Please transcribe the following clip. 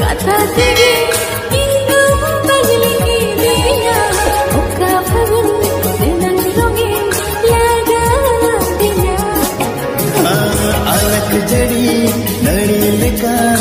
kata tinggi itu bagi dia buka fagun dengan dongeng laga dia alak jadi nari leka